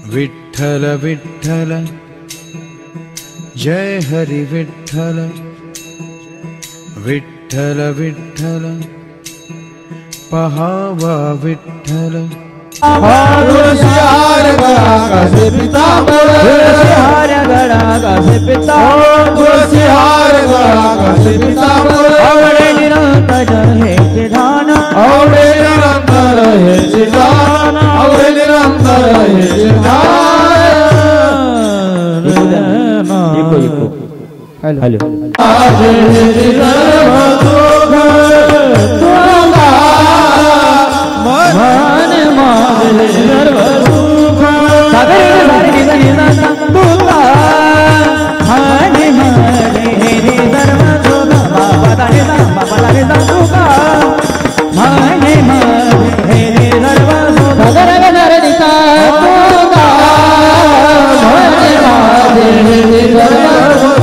विठ्ठल विठ्ठल जय हरि विठ्ठल विठ्ठल विठ्ठल पहावा विठ्ठल तुलसीहार गळा कासे पितांबर तुलसीहार गळा कासे पितांबर तुलसीहार गळा कासे पितांबर आवडे निरंतर हेचे ध्यान आवडे निरंतर हेचे ध्यान आवडे निरंतर हेचे ध्यान इको हेलो हेलो आज सर्व दुःख तुला मन मागले सर्व सुख सागर सारे तुला मन मागले सर्व सुख बाबा दाने तुका मन मागले सर्व सुख सागर सारे तुका मन मागले सर्व सुख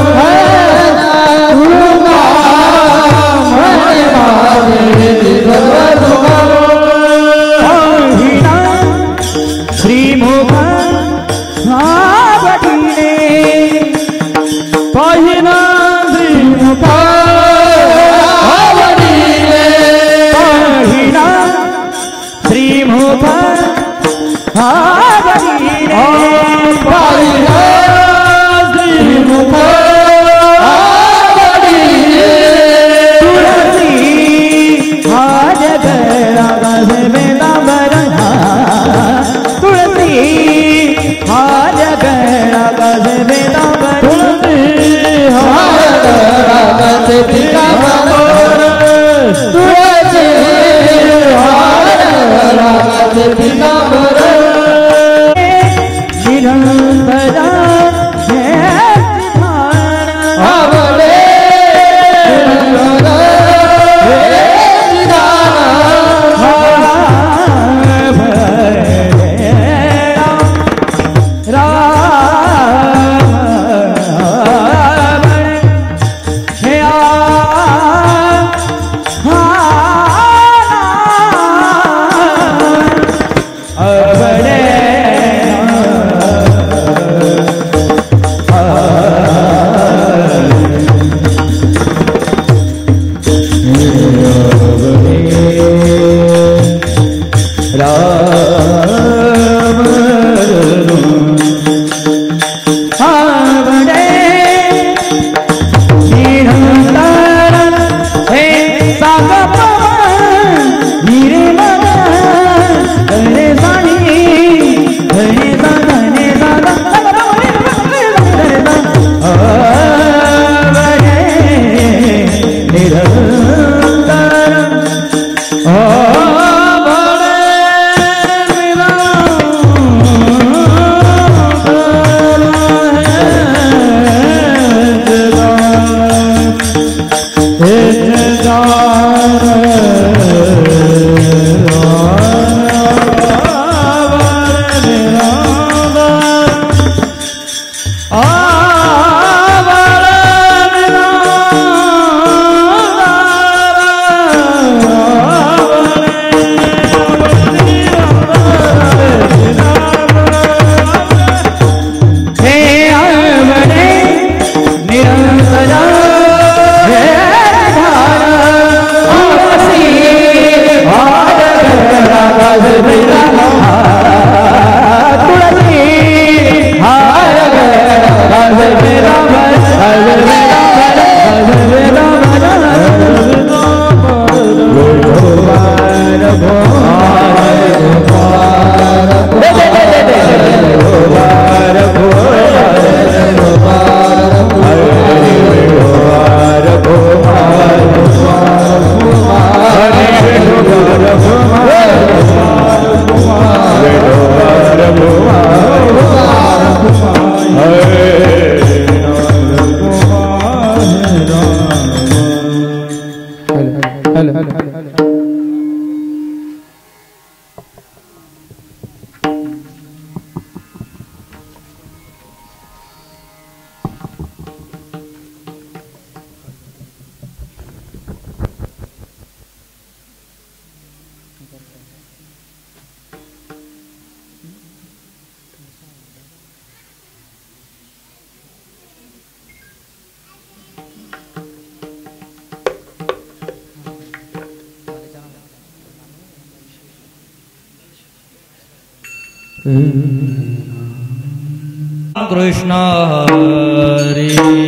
कृष्ण हरे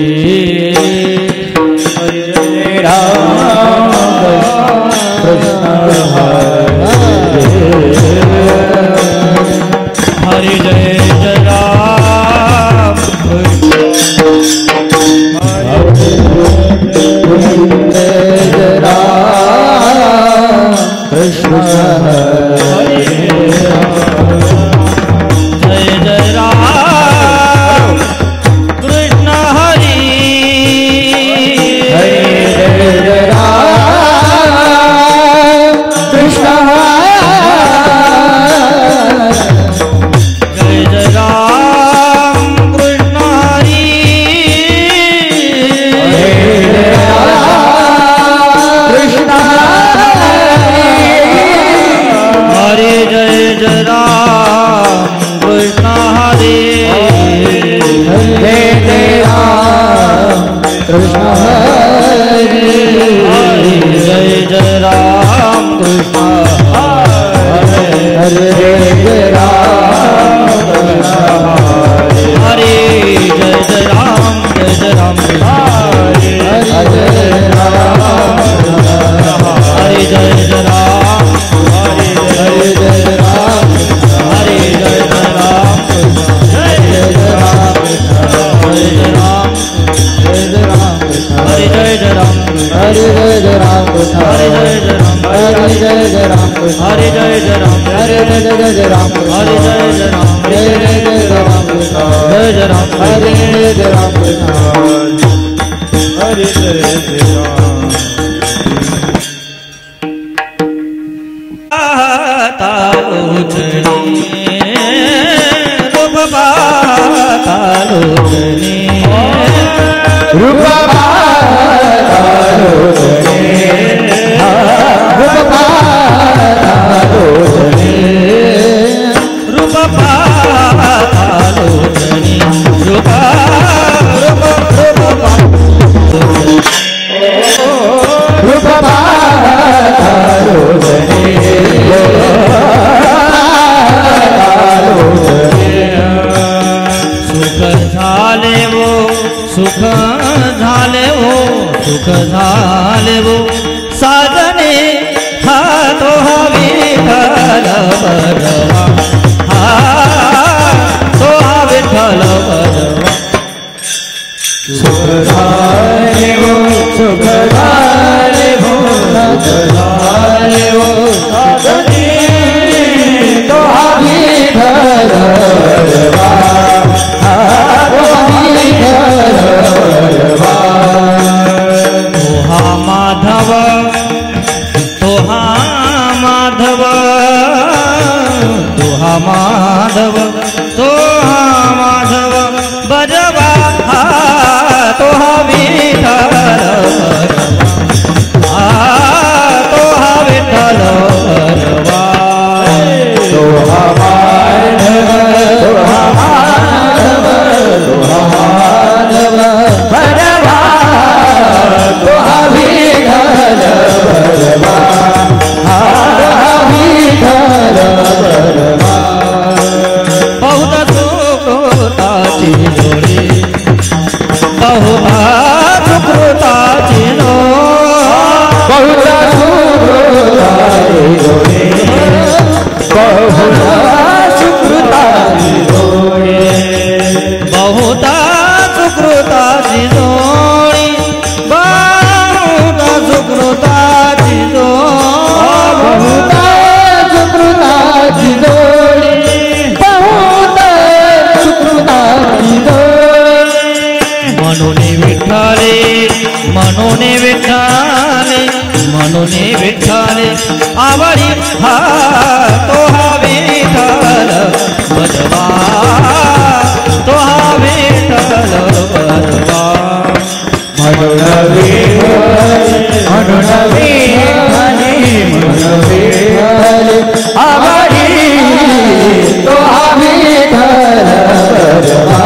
हरे राम कृष्ण हरे जय जय राम जय राम कृष्ण हरे जय जय राम कृष्ण हरि जय जय राम कृष्ण जय जय राम कृष्ण हरि कृष्ण हरे जय जय राम कृष्ण हरे जय जय राम कृष्ण हरे जय जय राम कृष्ण हरे जय राम हरे जय जय राम हरे जय राम हरे जय जय राम हरे जय राम हरे जय जय राम जय जय राम हरे जय राम जय जय राम हरे जय जय राम हरे जय जय राम हरे जय जय राम हरे जय जय राम हरे जय जय राम हरे जय जय राम हरे जय जय राम जय जय राम जय जय राम हरे जय जय राम हरे जय जय राम सुख झाले वो साधने हा तो हवी विठ्ठल बरवा हा तो हा विठ्ठल बरवा सुख झाले वो साधने तो हा विठ्ठल बरवा माधव तोहा माधव तोहा माधव तोहा माधव बजवा तोहा विठ्ठल तोहा विठ्ठल बरवा तोहा माधव तोहा माधव तोहा माधव बजवा तोहा विठ्ठल बरवा विठ्ठल बरवा बहुत सुकृताची जोडी बहुधा सुकृताची बहुधा सुकृताची जोडी बहुधा सुकृताची जोडी बहुधा सुकृताची जोडी बहुधा सुकृताची जोडी बहुधा सुकृताची जोडी म्हणून विठ्ठले म्हणून विठ्ठले म्हणून विठ्ठले आवडी हा तो हा विठ्ठल बजवा तो हा विठ्ठल बजवा म्हणून विठ्ठले आवडी तो हा विठ्ठल बजवा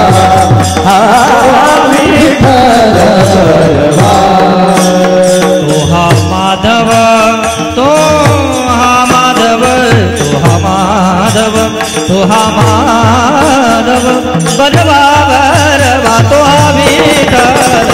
विठ्ठल बजवा तो हा माधव तो हा माधव तो हा माधव तो हा माधव बरवा बरवा तो हा विठ्ठल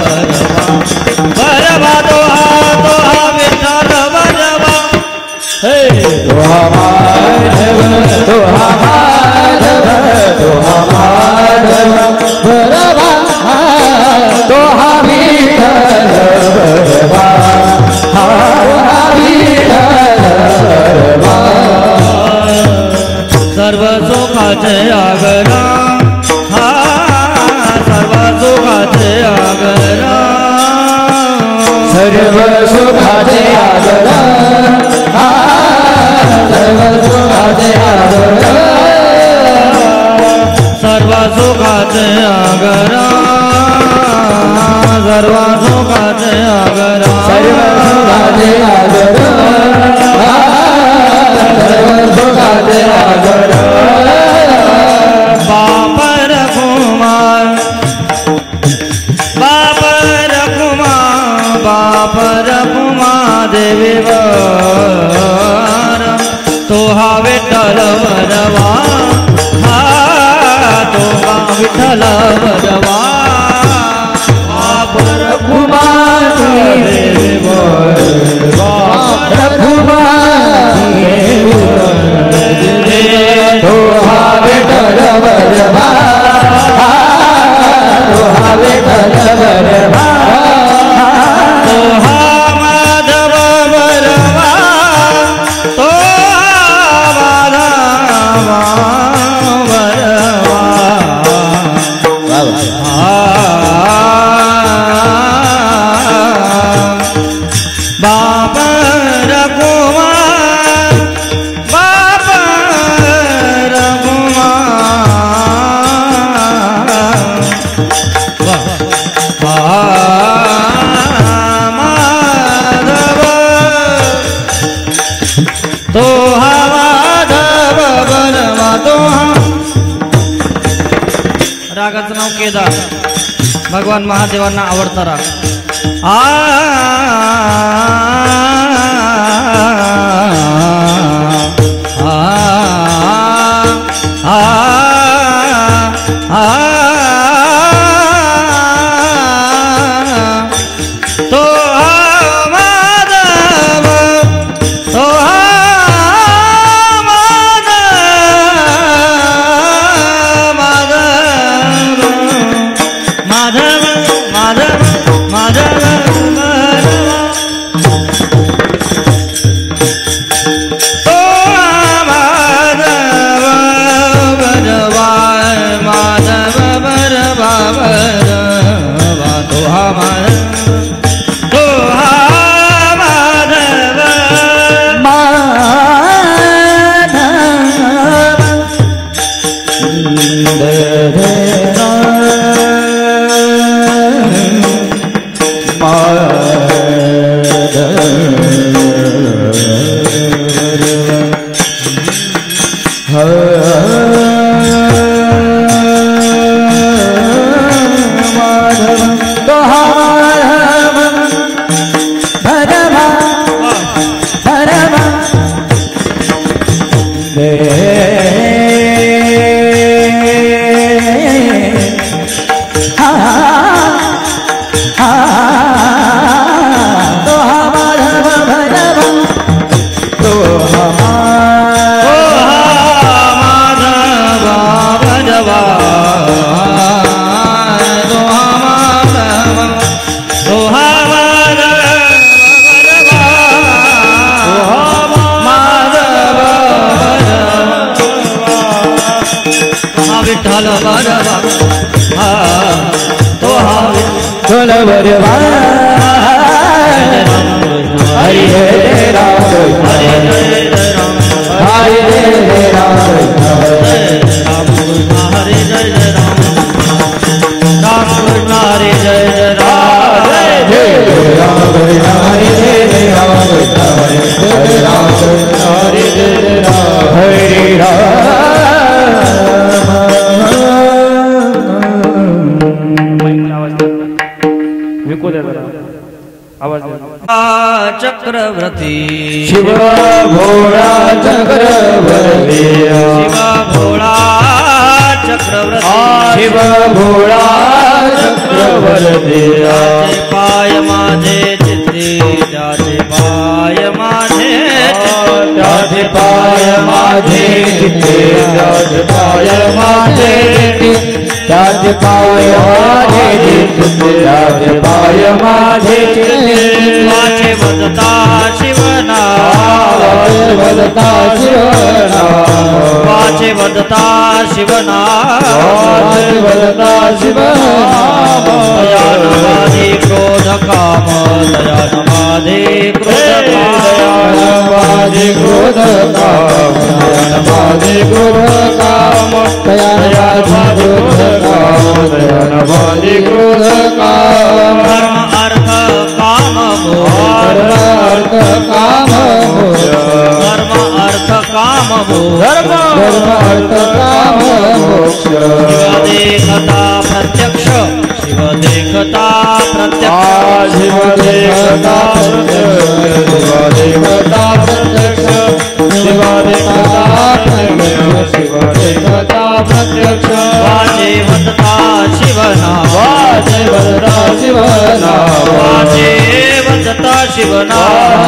बरवा तो हा विठ्ठल बरवा हे तो हा माधव तो हा माधव तो हा माधव बरवा तो हा विठ्ठल बरवा सर्व सुखाचे आगरा हा सर्व सुखाचे आगरा सर्व सुखाचे आगरा हा सर्व सुखाचे आगरा सर्व सुखाचे आगरा सर्व सुखाचे आगरा सर्व सुखाचे आगरा बापर कुमार बापर कुमार बापर कुमार देवी वर तो हा विठ्ठल वरवा हा तो हा विठ्ठल वरवा बापर कुमार देवी वर बापर कुमार तो हा विठ्ठल वरवा तो हा विठ्ठल वरवा तो हा माधव वरवा तो हा माधव वरवा बापर कुमार बापर माधव तो हा माधव बनवा तो हा रागाचं नाव केदार भगवान महादेवांना आवडता राग तो माधव तो माधव माधव माधव तो माधव बरवा माधव बरवा बरवा तो माधव तो माधव विठ्ठल बरवा तो हा विठ्ठल बरवा हरि जय राम हरि जय राम हरि जय राम राम कृष्ण हरि जय राम राम कृष्ण हरि जय राम जय राम हरि जय राम हरि राम हरि जय राम हरि राम चक्रवर्ती शिव भोळा चक्रवर्ती शिव शिव भोळा चक्रवर्ती त्याचे पाय माझे चित्ती त्याचे पाय माझे त्याचे पाय माझे चित्ते त्याचे पाय माझे त्याचे पाय माझे चित्ते त्याचे पाय माझे वाचे वदता शिवना वदता शिवना वाचे वदता शिवना वदता शिवना दयानवादी क्रोध काम दयानवादी क्रोध दयानवादी क्रोध काम दयानवादी क्रोध काम दयानवादी क्रोध काम दयानवादी क्रोध काम धर्म अर्थ काम धर्म अर्थ काम धर्म अर्थ काम धर्म अर्थ काम मोक्ष शिव देखता प्रत्यक्ष शिव देखता प्रत्यक्ष शिव देखता प्रत्यक्ष शिव देखता प्रत्यक्ष शिव देखता प्रत्यक्ष शिव देखता प्रत्यक्ष वाचे वदता शिवना वाचे वदता शिवना वाचे वदता शिवना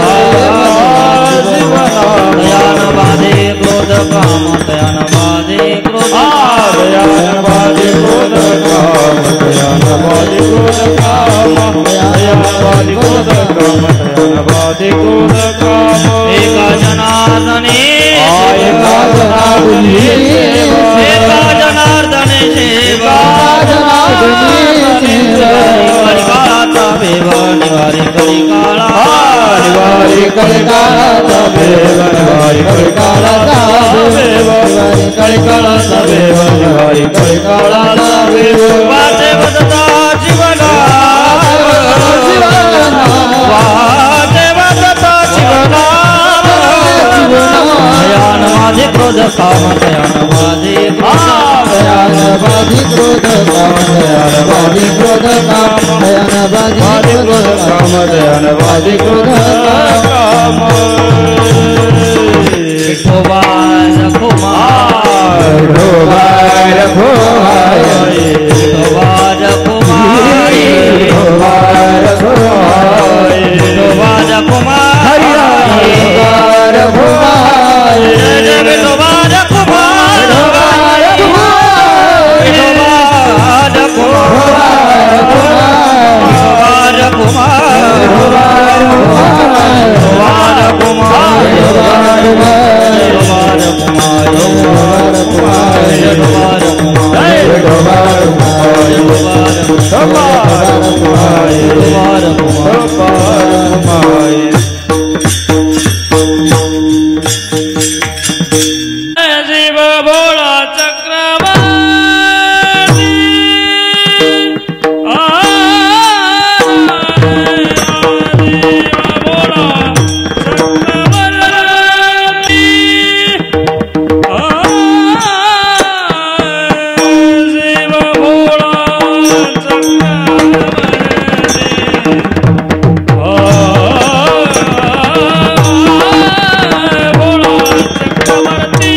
दयानवादी क्रोध काम दयानवादी क्रोध दयानवादी क्रोध काम दयानवादी क्रोध काम दयानवादी क्रोध काम दयानवादी क्रोध काम एका जनार्दने एका जनार्दने एका जनार्दने सेवा कलिकाळाचा भेव निवारी कलिकाळा निवारी कलिकाळाचा भेव निवारी कलिकाळाचा भेव निवारी कलिकाळाचा भेव निवारी कलिकाळाचा भेव वाचे वदता शिवना वाचे वदता शिवना दयानवादी क्रोध काम दयानवादी दयानवादी क्रोध काम दयानवादी क्रोध काम दयानवादी क्रोध काम दयानवादी क्रोध काम विठोबा रघुमाई विठोबा रघुमाई विठोबा रघुमाई जय विठोबा रघुमाई विठोबा शिव भोळा चक्रवर्ती भोळा चक्रवर्ती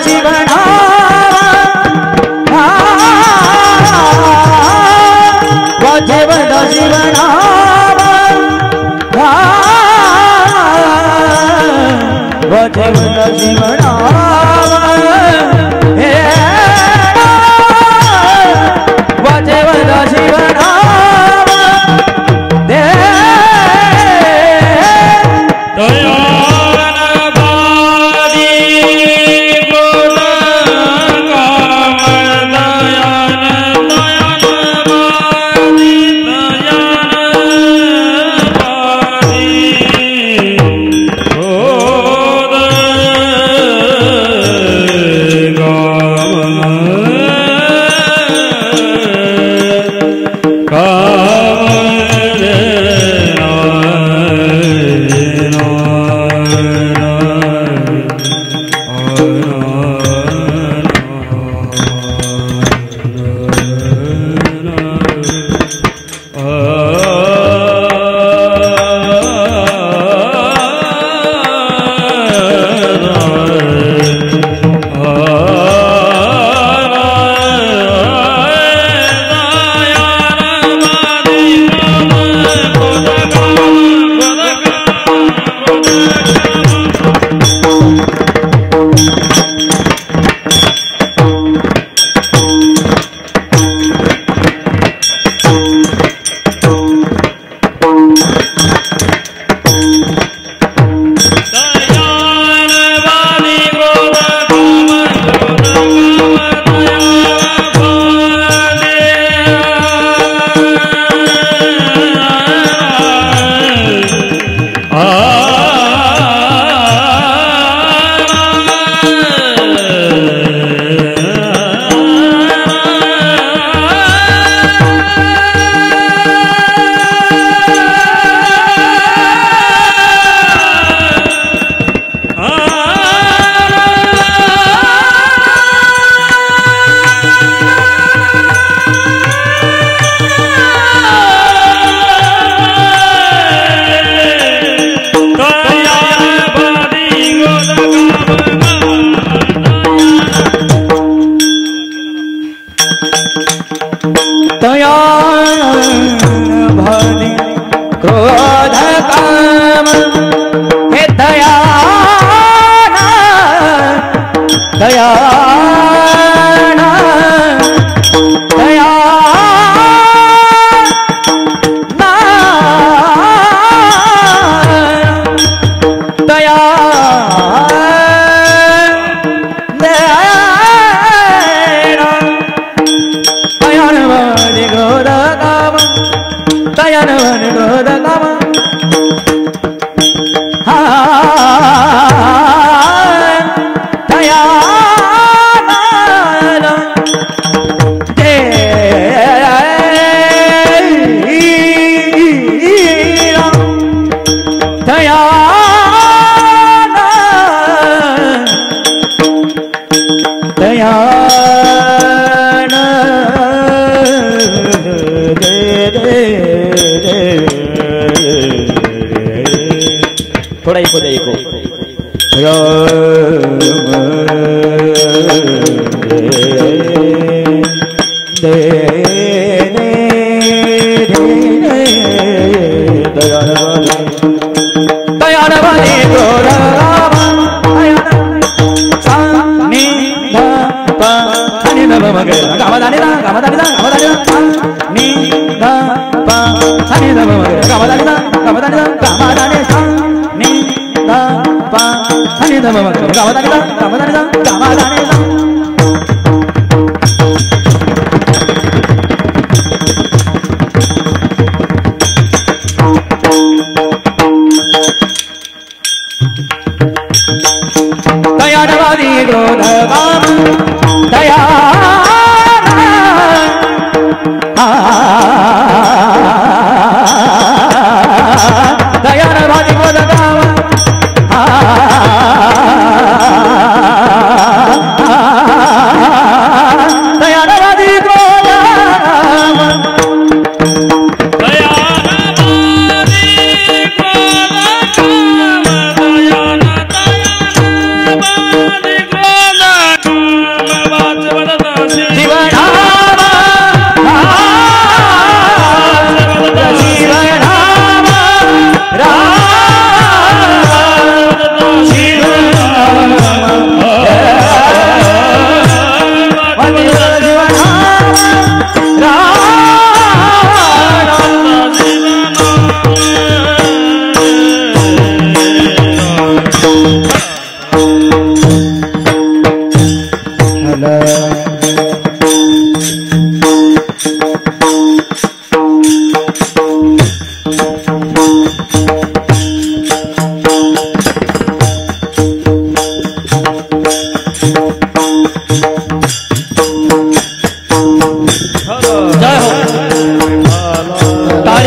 थोड़ा इको दे इको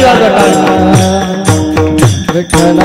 विठ्ठल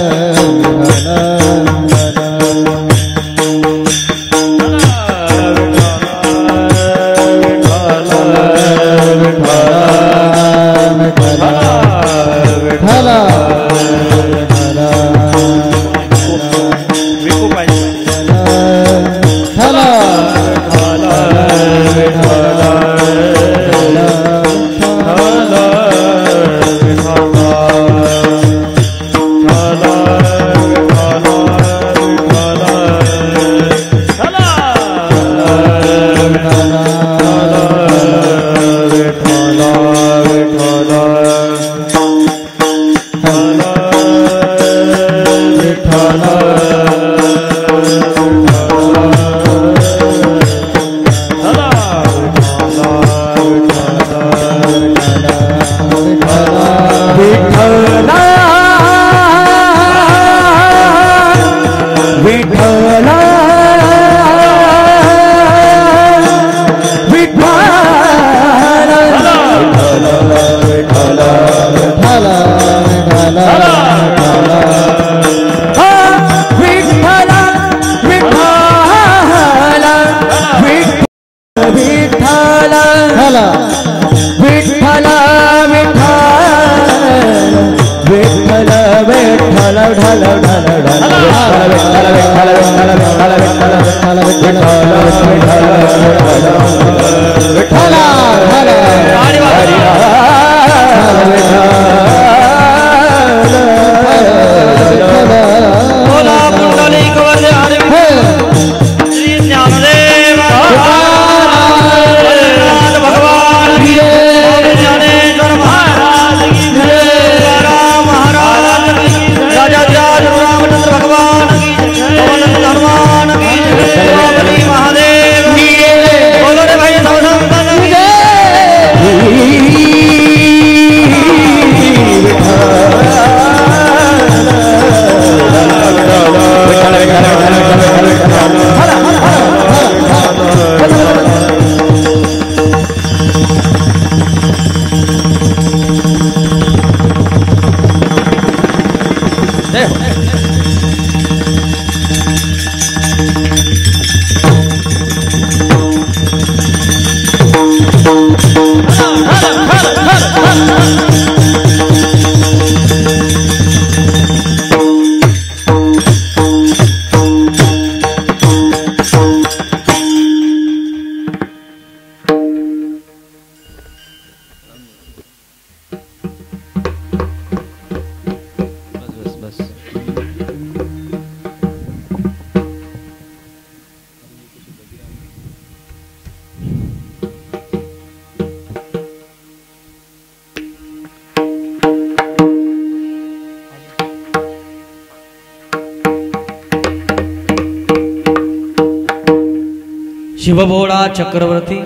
शिवभोळा चक्रवर्ती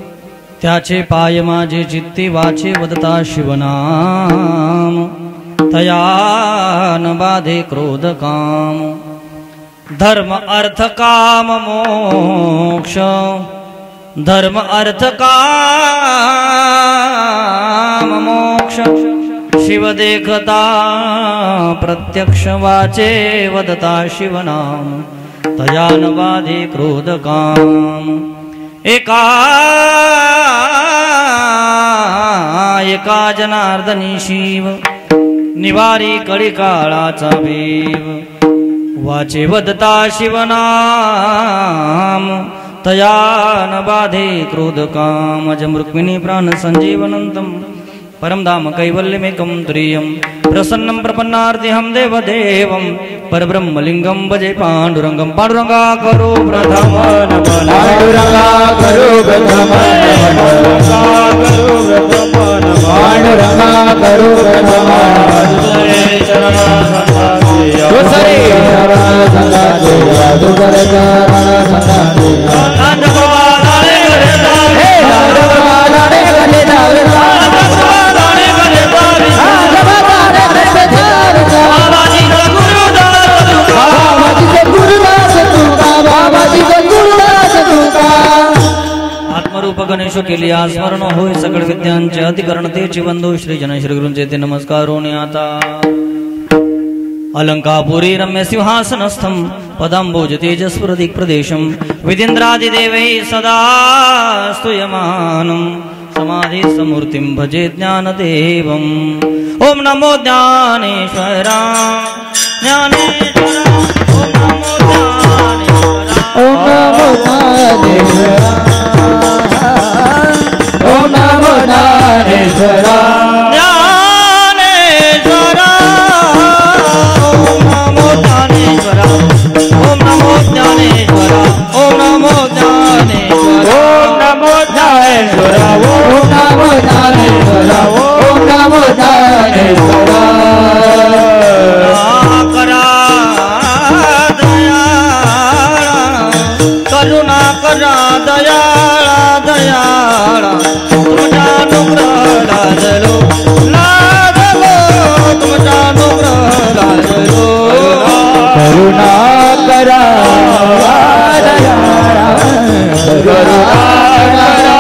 त्याचे पाय माझे चित्ती वाचे वदता शिवनाम तया न बाधे क्रोध काम धर्म अर्थ काम मोक्ष धर्म अर्थ काम मोक्ष शिव देखता प्रत्यक्ष वाचे वदता शिवनाम तया न बाधे क्रोध काम एका जनार्दनी शिव निवारी कळी काळाचा वेव वाचे वदता शिवनाम तया न बाधे क्रोध काम अजं रुक्मिणी प्राण संजीवनंतम परमधाम कैवल्यमेकं तुरीयं प्रसन्नं प्रपन्नार्तिहं देवदेवं परब्रह्मलिंगं भजे पांडुरंगं पांडुरंगा करो प्रथम नमन पांडुरंगा करो प्रथम पांडुरंगा करो प्रथम दुसरे चरण संगाते दुसरे चरण संगाते आत्मरूप गणेश केली स्मरण होय सकळ विद्यांचे अधिकरण ते तेची बंधू श्री जन श्री गुरुंचे ते नमस्कारो आता अलंकापुरी रम्य सिंहासनस्थं पदांबोज तेजस्फुरदिक् प्रदेशं विदिन्द्रादिदेवैः सदा स्तूयमानं समाधि समूर्तिं भजे ज्ञानदेवम् ओम नमो ज्ञानेश्वरा ज्ञानेश्वरा ओम नमो ज्ञानेश्वरा ओम नमो ज्ञानेश्वरा ओम नमो ज्ञानेश्वरा ओम नमो ज्ञानेश्वरा ओम नमो ज्ञानेश्वरा ओम नमो ज्ञानेश्वरा ओम नमो ज्ञानेश्वरा करा दयाळा करुणा करा दयाळा दयाळा तुमच्या अनुग्रह लादलो लादलो तुमच्या अनुग्रह लादलो करुणा करा दयाळा करुणा करा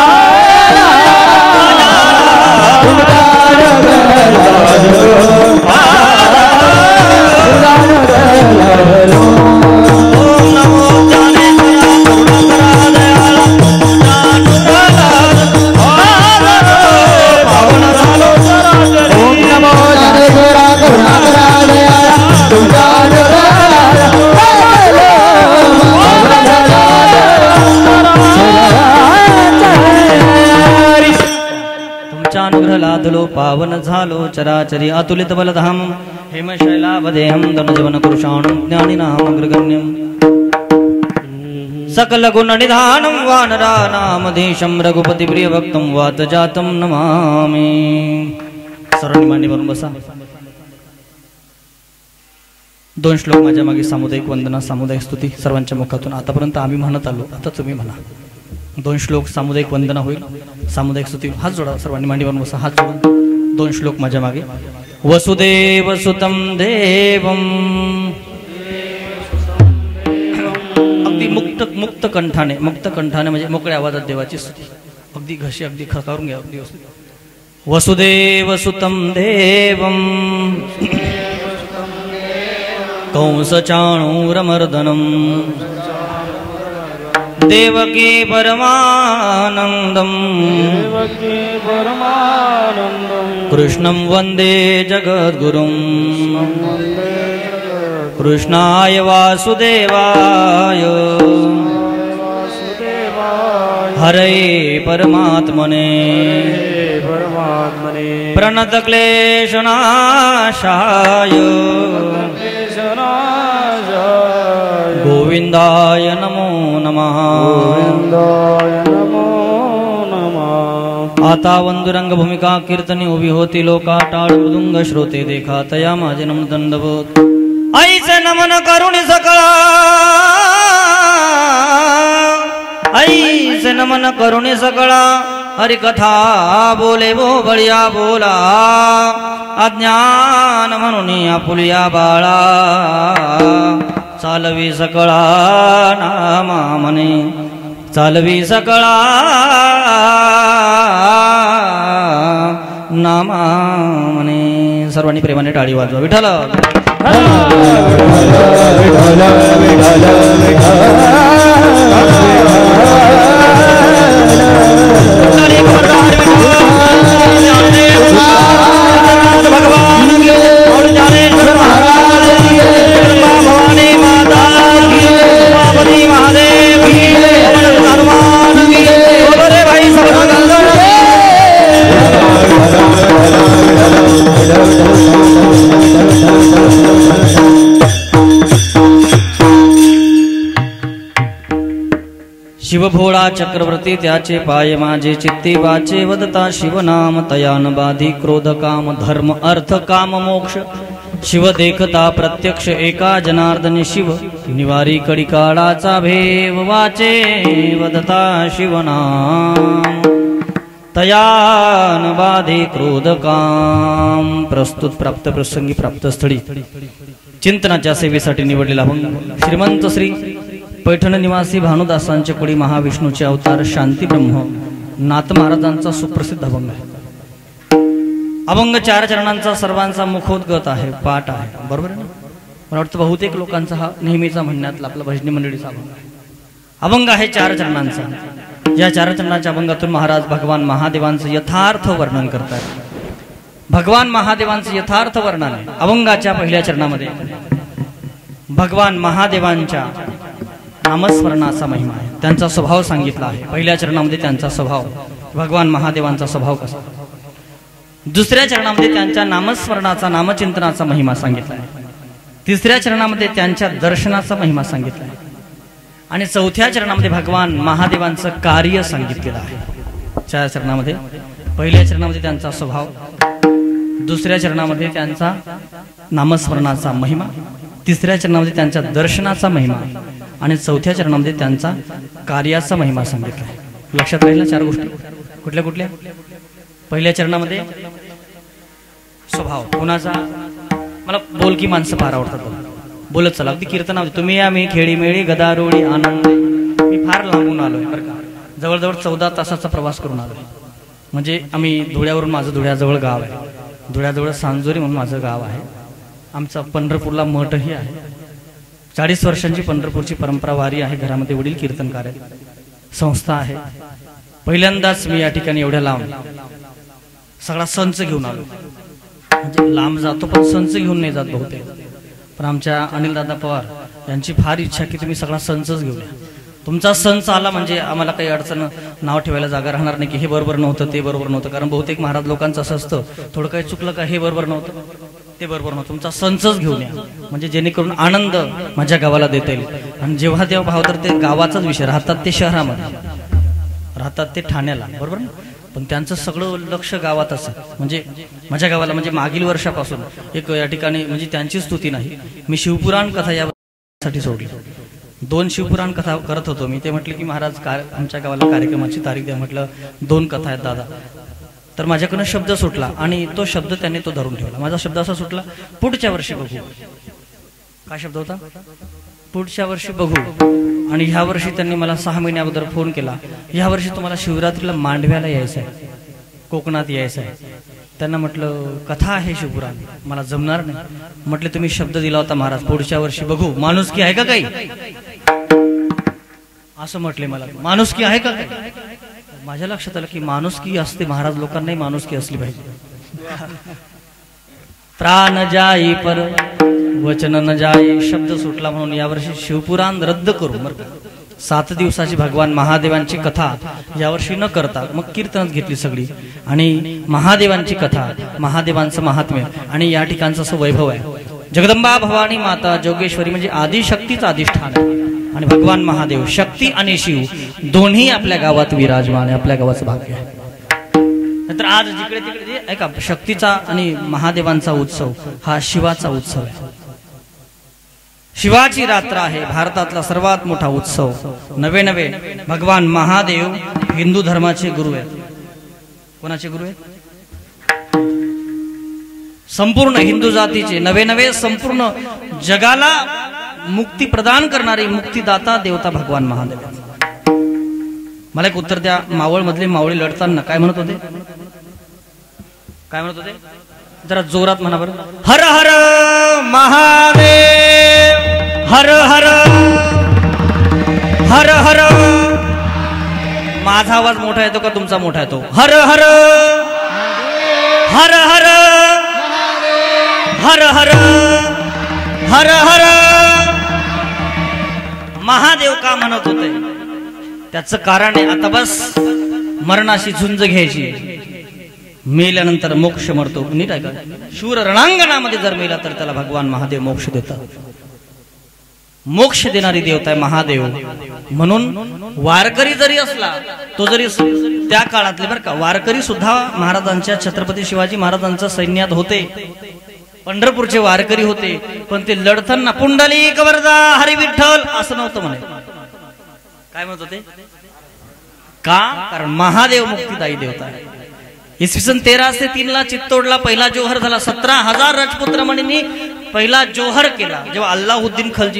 ओम नमो ज्ञानेश्वरा करुणा करा दयाळा पावन झालो सरासरी ओम नमो ज्ञानेश्वरा करुणा करा दयाळा तुमच्या अनुग्रह लादलो पावन झालो चराचरी अतुलित बलधाम हेमशैलावदेहं धनुजवन कुरुषाणं ज्ञानिनाम अग्रगण्यं सकल गुण निधानं वानरानामधीशं रघुपति प्रिय भक्तं वातजातं नमामि सर्वांनी मांडीवरून बसा दोन श्लोक माझ्या मागे सामुदायिक वंदना सामुदायिक स्तुती सर्वांच्या मुखातून आतापर्यंत आम्ही म्हणत आलो आता तुम्ही म्हणा दोन श्लोक सामुदायिक वंदना होईल सामुदायिक स्तुती हात जोडा सर्वांनी मांडीवरून बसा हात जोडून दोन श्लोक माझ्या मागे वसुदेव सुतं देवम अगदी मुक्त कंठाने म्हणजे मोकळ्या आवाजात देवाची स्तुती अगदी घशी अगदी खकारून घ्या अगदी वसुदेव सुतं देवम कंस चाणूरमर्दनम देवकी परमानंदम कृष्णं वंदे जगद्गुरुं कृष्णाय वासुदेवाय हरे परमात्मने प्रणतक्लेशनाशाय गोविंदाय नमो नमः आता वंदुरंग भूमिका कीर्तनी उभी होती लोका टाळ मृदुंग श्रोते देखा तया माझे नम दंडवत ऐसे नमन करुणी सकळा ऐसे नमन करुणी सकळा हरिकथा बोले वो बळिया बोला अज्ञान म्हणून आपुलिया बाळा चालवी सकळा नामा मने चालवी सकळा नामा मने सर्वांनी प्रेमाने टाळी वाजवा विठ्ठल भगवान और ज्ञानेश्वर महाराज भवानी माता उमापति महादेव हनुमान बोले भाई सब शिवभोळा चक्रवर्ती त्याचे पाय माझे चित्ती वाचे वदता शिवनाम तयान बाधी क्रोध काम धर्म अर्थ काम मोक्ष शिव देखता प्रत्यक्ष एका जनार्दनी शिव निवारी कडी काळाचा भेव वाचे वदता शिवनाम तयान बाधी क्रोध काम प्रस्तुत प्राप्त प्रसंगी प्राप्त स्थळी चिंतनाच्या सेवेसाठी निवडलेला अभंग श्रीमंत श्री पैठण निवासी भानुदासांचे कुडी महाविष्णूचे अवतार शांती ब्रह्म नाथ महाराजांचा सुप्रसिद्ध अभंग आहे. अभंग 4 चरणांचा सर्वांचा मुखोद्गत आहे, पाठ आहे, बरोबर आहे ना? मला वाटतं बहुतेक लोकांचा हा नेहमीचा म्हणण्यातला आपला भजनी मंडळीचा अभंग आहे. अभंग आहे 4 चरणांचा. या 4 चरणांच्या अभंगातून महाराज भगवान महादेवांचं यथार्थ वर्णन करतात. भगवान महादेवांचं यथार्थ वर्णन आहे. अभंगाच्या पहिल्या चरणामध्ये भगवान महादेवांच्या नामस्मरणाचा महिमा आहे, त्यांचा स्वभाव सांगितला आहे. पहिल्या चरणामध्ये त्यांचा स्वभाव, भगवान महादेवांचा स्वभाव कसा. दुसऱ्या चरणामध्ये त्यांच्या नामस्मरणाचा नामचिंतनाचा महिमा सांगितला आहे. तिसऱ्या चरणामध्ये त्यांच्या दर्शनाचा महिमा सांगितला आहे. आणि चौथ्या चरणामध्ये भगवान महादेवांचं कार्य सांगितलेलं आहे. 4 चरणामध्ये पहिल्या चरणामध्ये त्यांचा स्वभाव, दुसऱ्या चरणामध्ये त्यांचा नामस्मरणाचा महिमा, तिसऱ्या चरणामध्ये त्यांच्या दर्शनाचा महिमा आणि चौथ्या चरणामध्ये त्यांचा कार्याचा महिमा सांगितला आहे. लक्षात राहील ना 4 गोष्टी? कुठल्या कुठल्या? पहिल्या चरणामध्ये स्वभाव कोणाचा? मला बोलकी माणसं फार आवडतात, बोलत चला. अगदी कीर्तनामध्ये तुम्ही आम्ही खेळीमेळी गदारोळी आनंद. मी फार लांबून आलोय बरं का, जवळजवळ 14 तासाचा प्रवास करून आलोय. म्हणजे आम्ही धुळ्यावरून, माझं धुळ्याजवळ गाव आहे, धुळ्याजवळ सांजोरी म्हणून माझं गाव आहे. आमचा पंढरपूरला मठही आहे. 40 वर्षांची पंढरपूरची परंपरा वारी आहे. घरामध्ये वडील कीर्तनकार आहेत, संस्था आहे. पहिल्यांदाच मी या ठिकाणी एवढ्या लांब सगळा संच घेऊन आलो. म्हणजे लांब जातो पण संच घेऊन नाही जात बहुतेक. पण आमच्या अनिलदादा पवार यांची फार इच्छा की तुम्ही सगळा संचच घेऊन या. तुमचा संच आला म्हणजे आम्हाला काही अडचण, नाव ठेवायला जागा राहणार नाही की हे बरोबर नव्हतं, ते बरोबर नव्हतं. कारण बहुतेक महाराज लोकांचं असं असतं, थोडं काही चुकलं का हे बरोबर नव्हतं, ते बरोबर नव्हतं. तुमचा संचच घेऊन या, म्हणजे जेणेकरून आनंद माझ्या गावाला देता येईल. आणि जेव्हा तेव्हा भाव तर ते गावाचाच विषय, राहतात ते शहरामध्ये, राहतात ते ठाण्याला, बरोबर ना? पण त्यांचं सगळं लक्ष गावात असं. म्हणजे माझ्या गावाला, म्हणजे मागील वर्षापासून एक या ठिकाणी, म्हणजे त्यांची स्तुती नाही, मी शिवपुराण कथा यासाठी सोडली. 2 शिवपुराण कथा करत होतो मी. ते म्हटले की महाराज आमच्या गावाला कार्यक्रमाची तारीख द्या. म्हटलं 2 कथा आहेत दादा. तर माझ्याकडनं शब्द सुटला आणि तो शब्द त्यांनी तो धरून ठेवला. माझा शब्द असा सुटला, पुढच्या वर्षी बघू. काय शब्द होता? पुढच्या वर्षी बघू. आणि ह्या वर्षी त्यांनी मला 6 महिन्या अगोदर फोन केला, ह्या वर्षी तुम्हाला शिवरात्रीला मांडव्याला यायचं आहे, कोकणात यायचं आहे. त्यांना म्हटलं कथा आहे शिवपुराण, मला जमणार नाही. म्हटले तुम्ही शब्द दिला होता महाराज, पुढच्या वर्षी बघू. माणुसकी आहे का काही? असं म्हटले मला. माणुसकी आहे का काही? माझ्या लक्षात आलं की माणुसकी असते, महाराज लोकांनाही माणुसकी असली पाहिजे. प्राण जाई पर वचन न जाई, शब्द सुटला म्हणून यावर्षी शिवपुराण रद्द करू. बरं, 7 दिवसाची भगवान महादेवांची कथा यावर्षी न करता मग कीर्तनात घेतली सगळी. आणि महादेवांची कथा, महादेवांचं महात्म्य आणि या ठिकाणचं असं वैभव आहे. जगदंबा भवानी माता जोगेश्वरी म्हणजे आदिशक्तीचं अधिष्ठान आहे. आणि भगवान महादेव, शक्ती आणि शिव दोन्ही आपल्या गावात विराजमान आहे. आपल्या गावाचं भाग्य आहे. नंतर आज जिकडे तिकडे ऐका, शक्तीचा आणि महादेवांचा उत्सव हा शिवाचा उत्सव आहे. शिवाची रात्र आहे, भारतातला सर्वात मोठा उत्सव. नवे भगवान महादेव हिंदू धर्माचे गुरु आहेत. कोणाचे गुरु आहेत? संपूर्ण हिंदू जातीचे नवे संपूर्ण जगाला मुक्ती प्रदान करणारे मुक्तीदाता देवता भगवान महादेव. मला एक उत्तर द्या, मावळ मधले मावळे लढताना काय म्हणत होते? काय म्हणत होते? जरा जोरात म्हणा बरं. हर हर महादेव, हर हर हर हर. माझा आवाज मोठा येतो का तुमचा मोठा येतो? हर हर हर हर हर हर हर हर. महादेव का म्हणत होते त्याचं कारण आहे. आता बस मरणाशी झुंज घ्यायची, मेल्यानंतर मोक्ष मरतो. नीट आहे का? शूर रणांगणामध्ये जर मेला तर त्याला भगवान महादेव मोक्ष देतात. मोक्ष देणारी देवता आहे महादेव. म्हणून वारकरी जरी असला, तो जरी त्या काळातले बरं का, वारकरी सुद्धा महाराजांच्या, छत्रपती शिवाजी महाराजांच्या सैन्यात होते. पंढरपूरचे वारकरी होते. पण ते लढताना पुंडलिक वरदा हरी विठ्ठल असं नव्हतं म्हणे. काय म्हणत होते? का? कारण महादेव मुक्तीदायी देवता आहे. इसवी सन 1303 चित्तोडला पहिला जोहर झाला. 17,000 राजपूत रमणींनी पहिला जोहर केला. जेव्हा अल्लाउद्दीन खलजी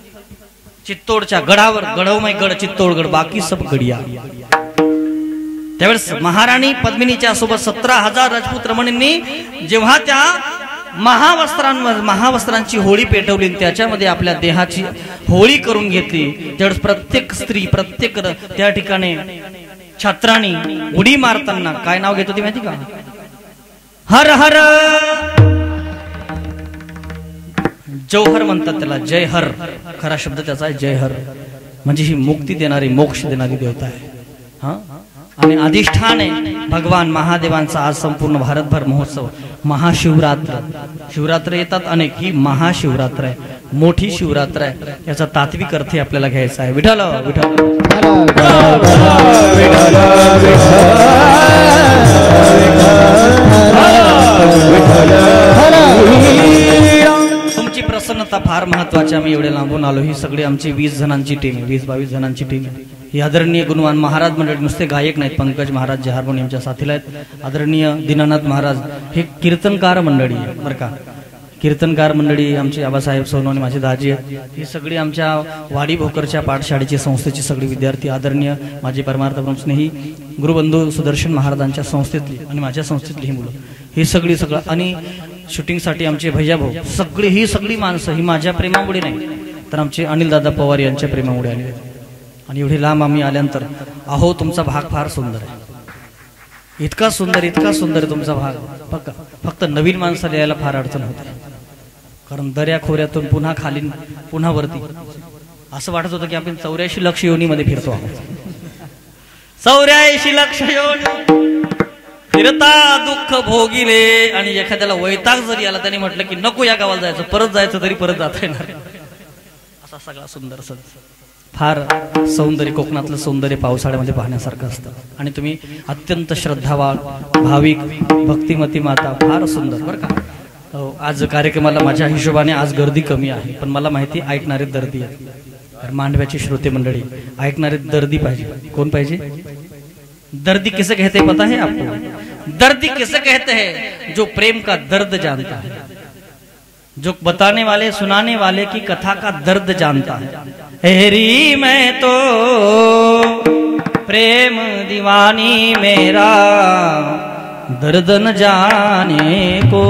चित्तोडच्या गडावर, गडवमय गड चित्तोडगड, बाकी सब गडिया. त्यावेळेस महाराणी पद्मिनीच्या सोबत 17,000 राजपूत रमणींनी जेव्हा त्या महावस्त्रांची होळी पेटवली, त्याच्यामध्ये आपल्या देहाची होळी करून घेतली, त्यावेळेस प्रत्येक स्त्री प्रत्येक त्या ठिकाणी छात्रांनी उडी मारताना काय नाव घेत होती माहिती का? हर हर जौहर म्हणतात त्याला, जय हर खरा शब्द त्याचा आहे जय हर, म्हणजे ही मुक्ती देणारी मोक्ष देणारी देवता आहे. हा, आणि अधिष्ठान आहे भगवान महादेवांचा. आज संपूर्ण भारतभर महोत्सव महाशिवरात्र, शिवरात्र येतात अनेक, ही महाशिवरात्र आहे, मोठी शिवरात्र आहे. याचा तात्विक अर्थ आपल्याला घ्यायचा आहे. विठ्ठल विठ्ठल तुमची प्रसन्नता फार महत्वाची. आम्ही एवढे लांबून आलो. ही सगळी आमची 20 जणांची टीम आहे, 20-22 जणांची टीम आहे. ही आदरणीय गुणवान महाराज मंडळी, नुसते गायक नाहीत. पंकज महाराज जे हार्मोनियमच्या साथीला आहेत, आदरणीय दीनानाथ महाराज हे कीर्तनकार मंडळी आहे बरं का. कीर्तनकार मंडळी आमचे आबासाहेब सोनवणे माझे दाजी आहेत. ही सगळी आमच्या वाडी भोकरच्या पाठशाळेची संस्थेची सगळी विद्यार्थी, आदरणीय माझे परमार्थ ब्रह्मस्नेही गुरुबंधू सुदर्शन महाराजांच्या संस्थेतली आणि माझ्या संस्थेतली ही मुलं, ही सगळी सगळं, आणि शूटिंगसाठी आमचे भैया भाऊ, सगळी ही सगळी माणसं ही माझ्या प्रेमामुळे नाही तर आमचे अनिल दादा पवार यांच्या प्रेमामुळे आले. आणि एवढी लांब आम्ही आल्यानंतर, अहो तुमचा भाग फार सुंदर आहे, इतका सुंदर आहे तुमचा भाग. फक्त नवीन माणसाला यायला फार अडचण होते, कारण दर्या खोऱ्यातून पुन्हा खाली पुन्हा वरती असं वाटत होतं की आपण 84 लक्ष योनीमध्ये फिरतो आहोत. 84 लक्ष योनी फिरता दुःख भोगिले, आणि एखाद्याला वैताग जरी आला त्याने म्हटलं की नको या गावाला जायचं, परत जायचं तरी परत जाता येणार. असा सगळा सुंदर सण, फार सौंदर्य, कोकणातलं सौंदर्य पावसाळ्यामध्ये पाहण्यासारखं असतं. आणि तुम्ही अत्यंत श्रद्धावान भाविक भक्तिमती माता, फार सुंदर बरं का. आज कार्यक्रमाला माझ्या हिशोबाने आज गर्दी कमी आहे, पण मला माहिती ऐकणारे दर्दी आहेत. मांडव्याची श्रोते मंडळी ऐकणारे दर्दी पाहिजे. कोण पाहिजे? दर्दी किसे कहते पता है आपको? दर्दी किसे कहते हैं? जो प्रेम का दर्द जानता है, जो बताने वाले सुनाने वाले की कथा का दर्द जानता है. हेरी मैं तो प्रेम दीवानी मेरा दर्द न जाने को.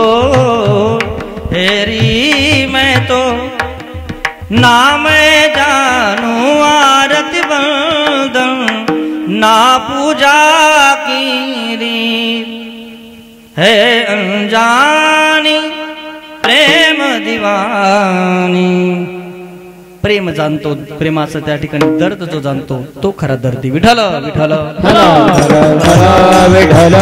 हेरी मैं तो ना मैं जानू आरती बंदन, ना पूजा की रीत है अनजानी प्रेम दीवानी. प्रेम जाणतो, प्रेमाचं त्या ठिकाणी दर्द जो जाणतो तो खरा दर्दी. विठ्ठल विठ्ठल विठ्ठल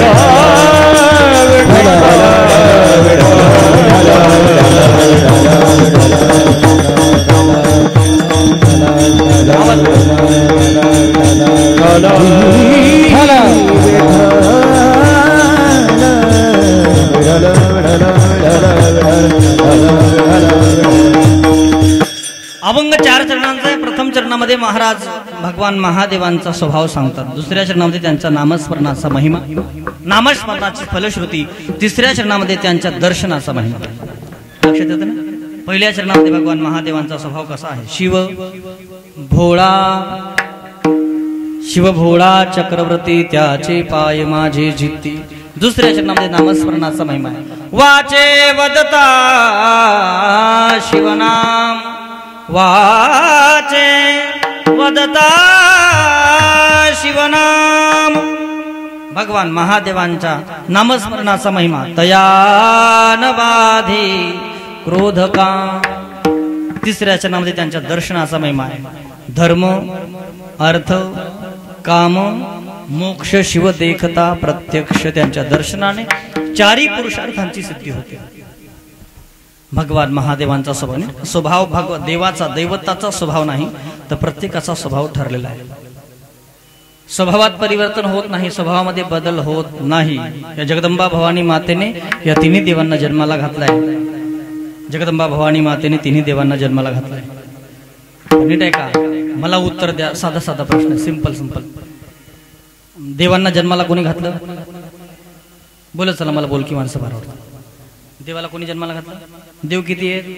अभंग 4 चरणांचा आहे. प्रथम चरणामध्ये महाराज भगवान महादेवांचा स्वभाव सांगतात. दुसऱ्या चरणामध्ये त्यांचा नामस्मरणाचा महिमा, नामस्मरणाची फलश्रुती. तिसऱ्या चरणामध्ये त्यांच्या दर्शनाचा महिमा. लक्षात येतं ना? पहिल्या चरणामध्ये भगवान महादेवांचा स्वभाव कसा आहे? शिव भोळा चक्रवर्ती त्याचे पाय माझे जित्ती. दुसऱ्या चरणामध्ये नामस्मरणाचा महिमा आहे. वाचे वदता शिवनाम, वाचे वदता शिवनाम. भगवान महादेवांच्या नामस्मरणाचा महिमा. तयान बाधी क्रोध काम. तिसऱ्या चरणामध्ये त्यांच्या दर्शनाचा महिमा आहे. धर्म अर्थ काम मोक्ष शिव देखता प्रत्यक्ष. त्यांच्या दर्शनाने 4 पुरुषार्थांची सिद्धी होते. भगवान महादेवांचा स्वभाव देवाचा दैवताचा स्वभाव नाही तर प्रत्येकाचा स्वभाव ठरलेला आहे. स्वभावात परिवर्तन होत नाही, स्वभावामध्ये बदल होत नाही. या जगदंबा भवानी मातेने या तिन्ही देवांना जन्माला घातलाय. जगदंबा भवानी मातेने तिन्ही देवांना जन्माला घातलाय. नीट आहे का? मला उत्तर द्या. साधा साधा प्रश्न, सिंपल. देवांना जन्माला कोणी घातलं? बोला चला, मला बोलकी माणसं फार आवडतात. देवाला कोणी जन्माला घातलं? देव किती आहेत?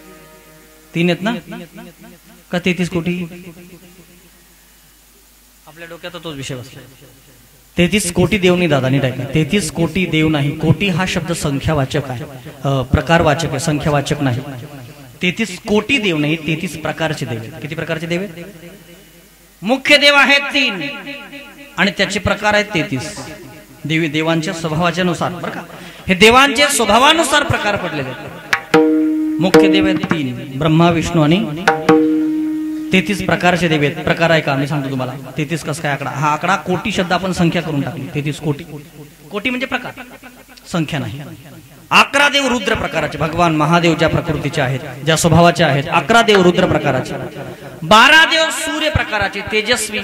3 आहेत ना? का 33 कोटी? आपल्या डोक्यात तोच विषय बसला. 33 कोटी देव नाही दादा, नीट ऐका. 33 कोटी देव नाही. कोटी हा शब्द संख्यावाचक आहे, प्रकारवाचक आहे, संख्यावाचक नाही. 33 कोटी देव नाही, 33 प्रकारचे देव आहेत. किती प्रकारचे देव आहेत? मुख्य देव आहेत 3 आणि त्याचे प्रकार आहेत 33. देवी देवांच्या स्वभावाच्या नुसार बरं का, हे देवांचे स्वभावानुसार प्रकार पडलेले आहेत. मुख्य देव आहेत 3, ब्रह्मा विष्णू आणि 33 प्रकारचे देव आहेत. प्रकार आहे का? मी सांगतो तुम्हाला. 33 कस काय आकडा? हा आकडा कोटी शब्द आपण संख्या करून टाकली. 33 कोटी. कोटी म्हणजे प्रकार, संख्या नाही. 11 देव रुद्र प्रकाराचे, भगवान महादेव ज्या प्रकृतीचे आहेत, ज्या स्वभावाचे आहेत. 11 देव रुद्र प्रकाराचे. 12 देव सूर्य प्रकाराचे, तेजस्वी.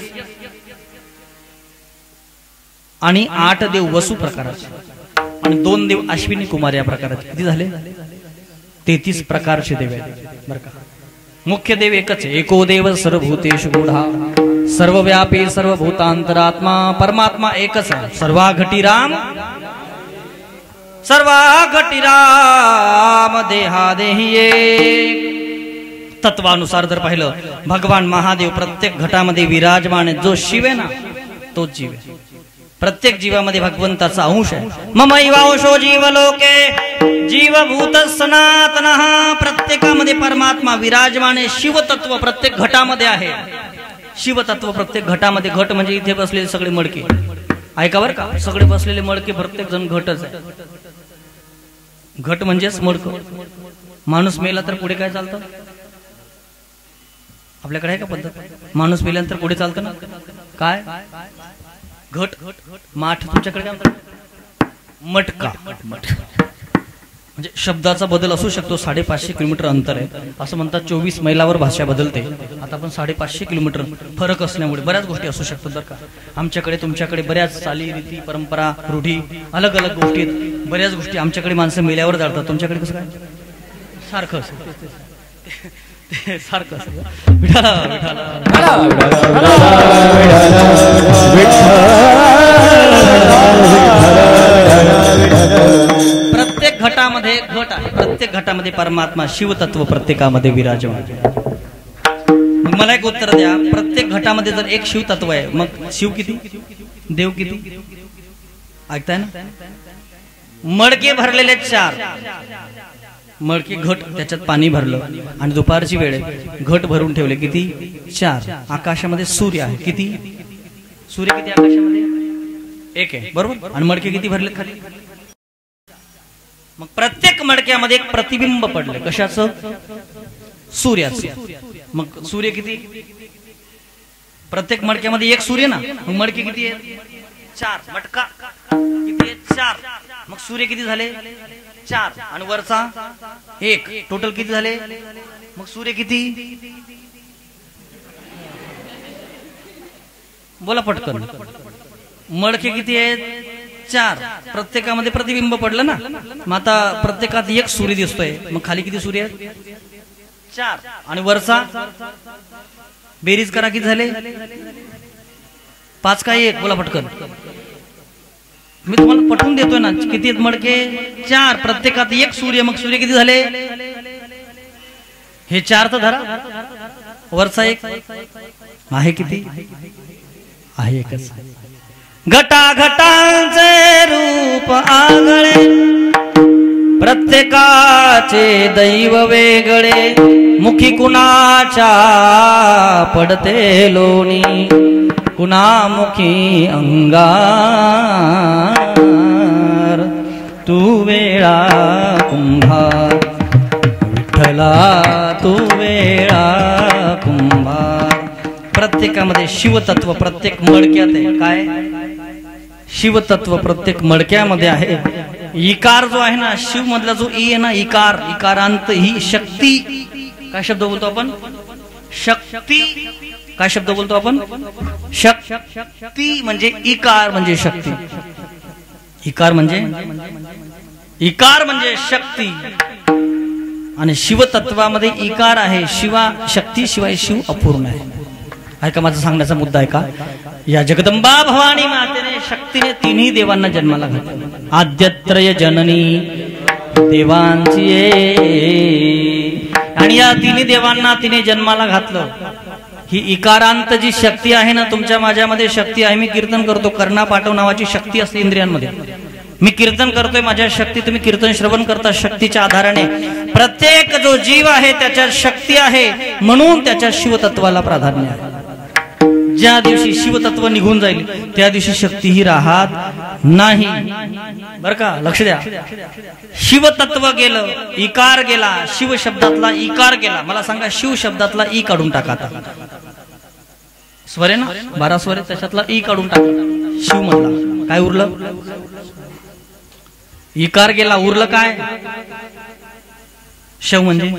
आणि 8 देव वसु प्रकाराचे आणि 2 देव अश्विनी कुमार या प्रकाराचे. किती झाले? 33 प्रकारचे देव आहेत बरं का. मुख्य देव एकच आहे. एको देव सर्वभूतेषु गूढा सर्वव्यापी सर्वभूतांतरात्मा. परमात्मा एकच आहे. सर्वा घटी राम देहादेही एक. तत्वानुसार जर पाहिलं, भगवान महादेव प्रत्येक घटामध्ये विराजमान आहे. जो शिव आहे ना तोच जीव आहे. प्रत्येक जीवामध्ये भगवंताचा अंश आहे. ममैवांशो जीवलोके जीवभूत सनातनः. प्रत्येकामध्ये परमात्मा विराजमान आहे. शिवतत्व प्रत्येक घटामध्ये आहे. शिवतत्व प्रत्येक घटामध्ये. घट म्हणजे इथे बसलेले सगळे मडके, ऐका बरं का, सगळे बसलेले मडके प्रत्येक जण घटच आहे. घट म्हणजेच मडक. माणूस मेला तर पुढे काय चालतं? आपल्याकडे आहे का पद्धत? माणूस मेल्यानंतर पुढे चालतं ना काय? घट. माठ तुमच्याकडे काय म्हणतात? मटका. म्हणजे शब्दाचा बदल असू शकतो. 550 किलोमीटर अंतर आहे असं म्हणतात. 24 मैलावर भाषा बदलते. आता आपण 550 किलोमीटर फरक असल्यामुळे बऱ्याच गोष्टी असू शकतात बरं का. आमच्याकडे तुमच्याकडे बऱ्याच चाली रीती परंपरा रूढी अलग अलग गोष्टी आहेत. बऱ्याच गोष्टी आमच्याकडे माणसं मेल्यावर जाळतात. तुमच्याकडे कसं काय? सारखं सारखं. प्रत्येक घटामध्ये घट आहे. प्रत्येक घटामध्ये परमात्मा शिवतत्व प्रत्येकामध्ये विराजमान. मग मला एक उत्तर द्या. प्रत्येक घटामध्ये जर एक शिवतत्व आहे, मग शिव किती, देव किती? ऐकताय ना? मडके भरलेले 4 मडके. घट, त्याच्यात पाणी भरलं आणि दुपारची वेळ आहे, घट भरून ठेवले. किती? 4. आकाशामध्ये सूर्य आहे. किती सूर्य? किती आकाशामध्ये? 1 आहे बरोबर. आणि मडके किती भरले खाली? मग प्रत्येक मडक्यामध्ये एक प्रतिबिंब पडले. कशाचं? सूर्याचं. मग सूर्य किती? प्रत्येक मडक्यामध्ये एक सूर्य ना. मग मडके किती आहेत? 4. मटका किती आहेत? 4. मग सूर्य किती झाले? 4. आणि वरचा 1. टोटल किती झाले? मग सूर्य किती? बोला पटकन. मडके किती आहेत? 4. प्रत्येकामध्ये प्रतिबिंब पडलं ना. मग आता प्रत्येकात एक सूर्य दिसतोय. मग खाली किती सूर्य आहेत? 4. आणि वरचा बेरीज करा, किती झाले? 5 का 1? बोला पटकन. मी तुम्हाला पटवून देतोय ना. किती आहेत मडके? 4. प्रत्येकात एक सूर्य. मग सूर्य किती झाले? हे 4 तर धरा. वरचा 1 आहे. किती आहे? एकच. घटाघटांचे रूप आगळे प्रत्येकाचे दैव वेगळे. मुखी कुणाच्या पडते लोणी कुणामुखी अंगार. तू वेळा कुंभार विठ्ठला तू वेळा कुंभार. प्रत्येकामध्ये शिवतत्व प्रत्येक मडक्यात आहे. काय? शिवतत्व प्रत्येक मडक्यामध्ये आहे. इकार जो आहे ना, शिव मधला जो ई आहे ना, इकार, इकारांत ही शक्ती. काय शब्द बोलतो आपण? शक्ती. काय शब्द बोलतो आपण? शक्ती म्हणजे इकार म्हणजे शक्ती. इकार म्हणजे शक्ती. आणि शिवतत्वामध्ये इकार आहे. शिवा शक्ती शिवाय शिव अपूर्ण आहे. ऐका माझा सांगण्याचा मुद्दा आहे का? या जगदंबा भवानी मातेने शक्तीने 3ही देवांना जन्माला घातलं. आद्यत्रय जननी देवांची आणि या 3ही देवांना तिने जन्माला घातलं. ही इकारांत जी शक्ती आहे ना तुमच्या माझ्यामध्ये शक्ती आहे. मी कीर्तन करतो, कर्णा पाठव नावाची शक्ती असते इंद्रियांमध्ये. मी कीर्तन करतोय, माझ्या शक्ती, तुम्ही कीर्तन श्रवण करता शक्तीच्या आधाराने. प्रत्येक जो जीव आहे त्याच्यात शक्ती आहे, म्हणून त्याच्या शिवतत्वाला प्राधान्य आहे. ज्या दिवशी शिवतत्व निघून जाईल त्या दिवशी शक्ती ही राहत नाही. बर का, लक्ष द्या. शिवतत्व गेलं, इकार गेला, शिव शब्दातला इकार गेला. मला सांगा, शिव शब्दातला ई काढून टाका. स्वर आहे ना, 12 स्वर आहे, त्याच्यातला ई काढून टाका. शिव म्हणला, काय उरलं? इकार गेला, उरलं काय? शव म्हणजे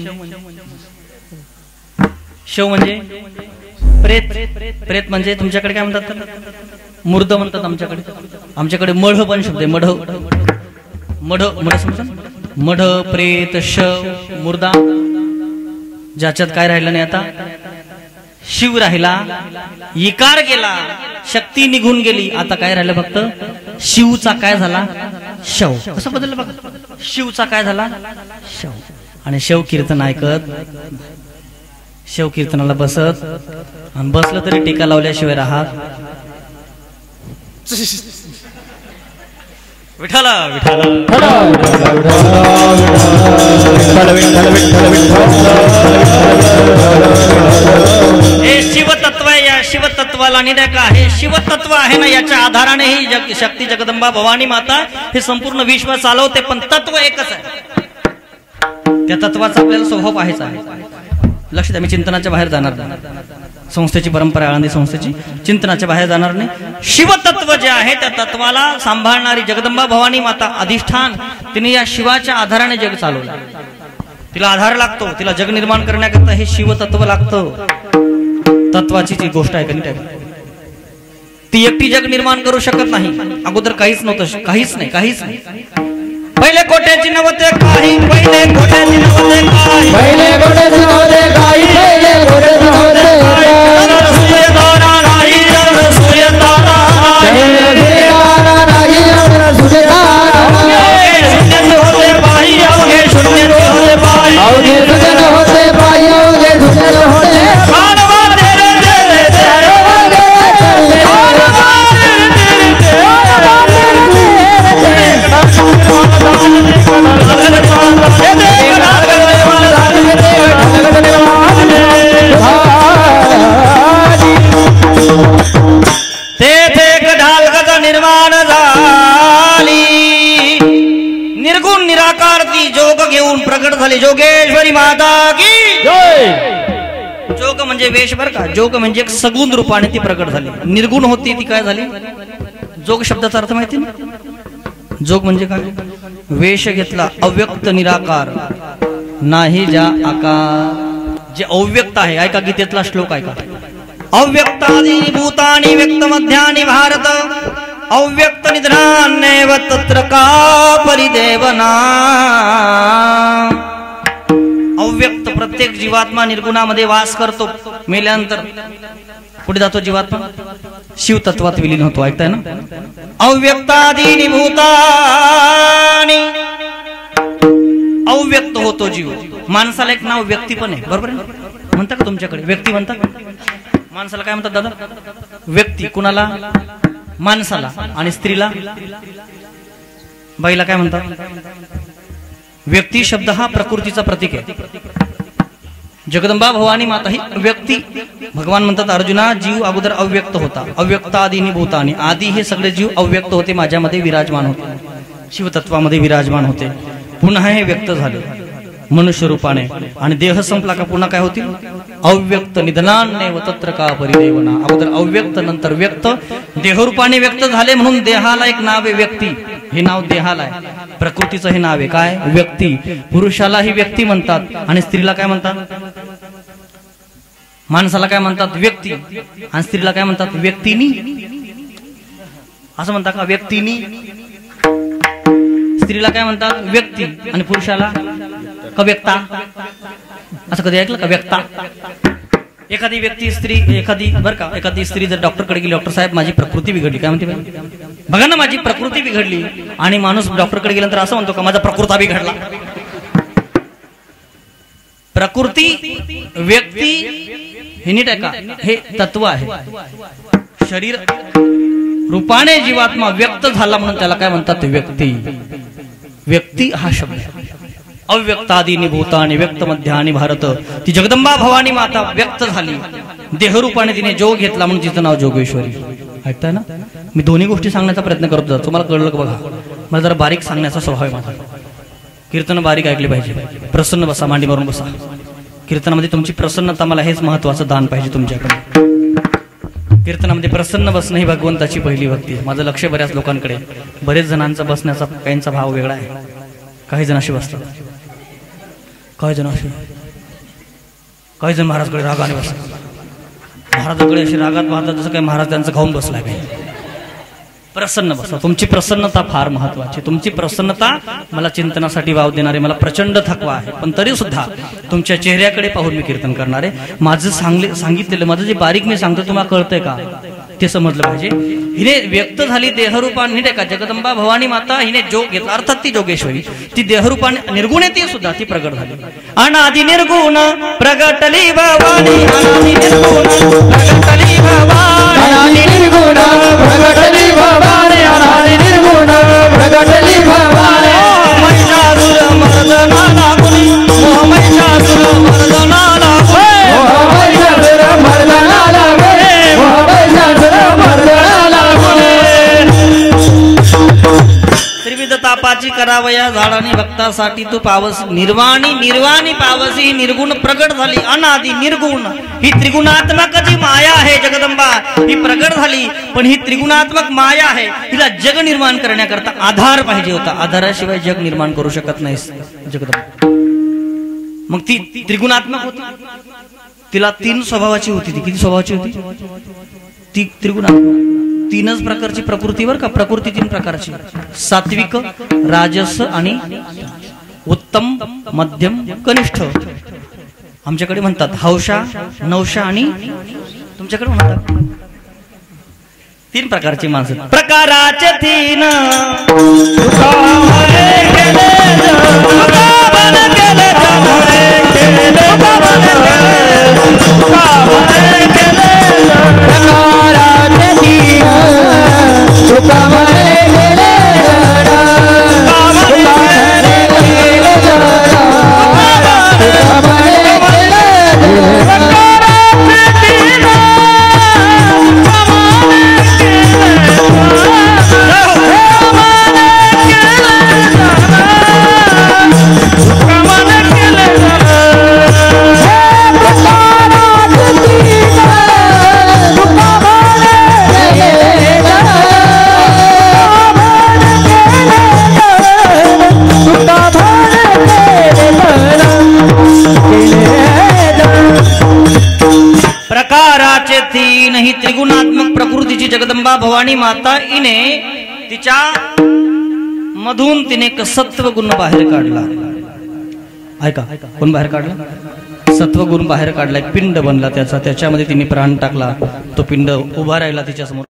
प्रेत. प्रेत म्हणजे तुमच्याकडे काय म्हणतात? मुर्द म्हणतात. आमच्याकडे मढ पण शब्द आहे. मढ समजा. मढ, प्रेत, शव, मुर्दा. ज्याच्यात काय राहिलं नाही आता? शिव राहिला. इकार गेला, शक्ती निघून गेली, आता काय राहिलं फक्त? शिवचा काय झाला? शव. कसं बदललं बघा. शिवचा काय झाला? शव. आणि शव कीर्तन ऐकत, शिव कीर्तनाला बसत, आणि बसलं तरी टीका लावल्याशिवाय राहत. विठाला विठाला हे शिवतत्व आहे. या शिवतत्वाला निडका हे शिवतत्व आहे ना, याच्या आधाराने ही शक्ती जगदंबा भवानी माता हे संपूर्ण विश्व चालवते. पण तत्व एकच आहे. त्या तत्वाचा आपल्याला स्वभाव पाहायचा आहे. लक्ष द्या, मी चिंतनाच्या बाहेर जाणार नाही. संस्थेची परंपरा, आळंदी संस्थेची, चिंतनाच्या बाहेर जाणार नाही. शिवतत्व जे आहे त्या तत्वाला सांभाळणारी जगदंबा भवानी माता अधिष्ठान, तिने या शिवाच्या आधाराने जग चालवलं. तिला आधार लागतो, तिला जग निर्माण करण्याकरता हे शिवतत्व लागतं. तत्वाची जी गोष्ट आहे का, ती एकटी जग निर्माण करू शकत नाही. अगोदर काहीच नव्हतं, काहीच नाही. पहिले कोट्याची नव्हते काही, पहिले कोट्याची नव्हते काही, पहिले कोट्याची नव्हते काही, पहिले कोट्याची नव्हते काही. सूर्यतारा नाही, सूर्यतारा नाही, सूर्यतारा शून्य होते पायी, अवघे शून्य होते पायी, अवघे शून्य होते पायी, अवघे शून्य होते निर्माण झाली. निर्गुण निराकार ती जोग घेऊन प्रकट झाली. जोगेश्वरी माता की जय. जोग म्हणजे वेश बर का. जोग म्हणजे एक सगुण रूपाने ती प्रकट झाली. निर्गुण होती ती काय झाली? जोग शब्दाचा अर्थ माहिती ना? जोग म्हणजे काय? वेश घेतला, अव्यक्त निराकार नाही ज्या आकार, जे अव्यक्त आहे. ऐका गीतेतला श्लोक ऐका. अव्यक्तादि भूतानि व्यक्त मध्यानि भारत, अव्यक्त निधनान्येव तत्र का परिदेवना. अव्यक्त प्रत्येक जीवात्मा निर्गुणामध्ये वास करतो. मेल्यानंतर पुढे जातो जीवात्मा, शिवतत्वात विलीन होतो. ऐकताय ना? अव्यक्तादीनि भूतानि, अव्यक्त होतो जीव. माणसाला एक नाव व्यक्ती पण आहे, बरोबर आहे? म्हणता का तुमच्याकडे व्यक्ती म्हणतात? माणसाला काय म्हणतात दादा? व्यक्ती. कुणाला? माणसाला. आणि स्त्रीला, बाईला काय म्हणतात? व्यक्ती शब्द हा प्रकृतीचा प्रतीक आहे. जगदंबा भवानी माता ही व्यक्ती. भगवान म्हणतात अर्जुना, जीव अगोदर अव्यक्त होता. अव्यक्तादीनि भूतानि, आधी हे सगळे जीव अव्यक्त होते, माझ्यामध्ये विराजमान होते, शिवतत्वामध्ये विराजमान होते. पुन्हा हे व्यक्त झाले मनुष्य रूपाने. आणि देह संपला का पुन्हा काय होतील? अव्यक्त निधनान्येव तत्र का परिदेवना. अगोदर अव्यक्त, नंतर व्यक्त. देहरूपाने व्यक्त झाले म्हणून देहाला एक नाव आहे व्यक्ती. हे नाव देहाला आहे. प्रकृतीचं हे नाव आहे काय? व्यक्ती. पुरुषाला ही व्यक्ती म्हणतात आणि स्त्रीला काय म्हणतात? माणसाला काय म्हणतात? व्यक्ती. आणि स्त्रीला काय म्हणतात? व्यक्तिनी. असं म्हणतात का? व्यक्तिनी. स्त्रीला काय म्हणतात? व्यक्ती. आणि पुरुषाला कव्यक्ता. असं कधी ऐकलं का? व्यक्ता. एखादी व्यक्ती, स्त्री, एखादी बर का, एखादी स्त्री जर डॉक्टरकडे गेली, डॉक्टर साहेब माझी प्रकृती बिघडली, काय म्हणते? बघा ना माझी प्रकृती बिघडली. आणि माणूस डॉक्टरकडे गेल्यानंतर असं म्हणतो का माझा प्रकृता बिघडला? प्रकृती व्यक्ती हे नीट आहे का, हे तत्व आहे. शरीर रूपाने जीवात्मा व्यक्त झाला म्हणून त्याला काय म्हणतात, व्यक्ती. व्यक्ती हा शब्द अव्यक्तादीनी भूतानी व्यक्त मध्यानी भारत. ती जगदंबा भवानी माता व्यक्त झाली, देहरूपाने तिने जोग घेतला म्हणून तिचं नाव जोगेश्वरी. ऐकताय ना, मी दोन्ही गोष्टी सांगण्याचा प्रयत्न करतो. तुम्हाला कळलं का बघा, मला जरा बारीक सांगण्याचा स्वभाव आहे माझा. कीर्तन बारीक ऐकली पाहिजे. प्रसन्न बसा, मांडी मारून बसा. कीर्तनामध्ये तुमची प्रसन्नता, मला हेच महत्वाचं दान पाहिजे तुमच्याकडे. कीर्तनामध्ये प्रसन्न बसणं ही भगवंताची पहिली भक्ती आहे. माझं लक्ष बऱ्याच लोकांकडे, बरेच जणांचा बसण्याचा काहींचा भाव वेगळा आहे. काही जण असे बसतात, काही जण असे, काही जण महाराजकडे रागाने बसतात. महाराजाकडे असे रागात पाहतात जसं काही महाराज त्यांचं खाऊन बसलाय काही. प्रसन्न बसा. तुमची प्रसन्नता फार महत्वाची. तुमची प्रसन्नता मला चिंतनासाठी वाव देणारे, मला प्रचंड थकवा आहे, पण तरी सुद्धा तुमच्या चेहऱ्याकडे पाहून मी कीर्तन करणार आहे. माझं सांगितलेलं, माझं जे बारीक मी सांगतो तुम्हाला कळतंय का ते समजलं पाहिजे. हिने व्यक्त झाली देहरूपान, हिने का जगदंबा भवानी माता हिने जोग घेतला, अर्थात ती जोगेश्वरी. ती देहरूपान निर्गुण ती सुद्धा ती प्रगट झाली. अनादि निर्गुण प्रगटली भवानी, अनादि निर्गुण प्रगटली भवानी, अनादि निर्गुण प्रगटली भवानी, अनादि निर्गुण प्रगटली भवानी. महिषासुर मर्दनाला मुनी, मोह महिषासुर मर्दनाला मोह महिषासुर मर्दनाला मुनी, मोह महिषासुर मर्दनाला मुनी. त्रिविध तापाची करावया झाडाने भक्तासाठी तू पावस. निर्वाणी निर्वाणी पावसी, निर्गुण प्रगट झाली. अनादि निर्गुण ही त्रिगुणात्मक जी माया आहे जगदंबा, ही प्रगट झाली. पण ही त्रिगुणात्मक माया आहे, हिला जग निर्माण करण्याकरता आधार पाहिजे होता. आधाराशिवाय जग निर्माण करू शकत नाही जगदंबा. मग ती त्रिगुणात्मक होती, तिला 3 स्वभावाची होती. ती किती स्वभावाची होती, ती त्रिगुणात्मक. 3च प्रकारची प्रकृतीवर का, प्रकृती 3 प्रकारची. सात्विक, राजस आणि उत्तम, मध्यम, कनिष्ठ. आमच्याकडे म्हणतात हौशा, नवशा आणि तुमच्याकडे म्हणतात 3 प्रकारची माणसं. प्रकाराचे 3 ही त्रिगुणात्मक प्रकृतीची जगदंबा भवानी माता हिने तिच्या मधून तिने एक सत्व गुण बाहेर काढला. ऐका, कोण बाहेर काढला, सत्व गुण बाहेर काढला. एक पिंड बनला त्याचा, त्याच्यामध्ये तिने प्राण टाकला. तो पिंड उभा राहिला तिच्या समोर.